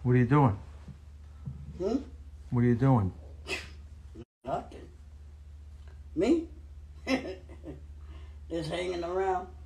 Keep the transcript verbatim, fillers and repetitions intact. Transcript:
What are you doing? Hmm? What are you doing? Nothing. Me? Just hanging around.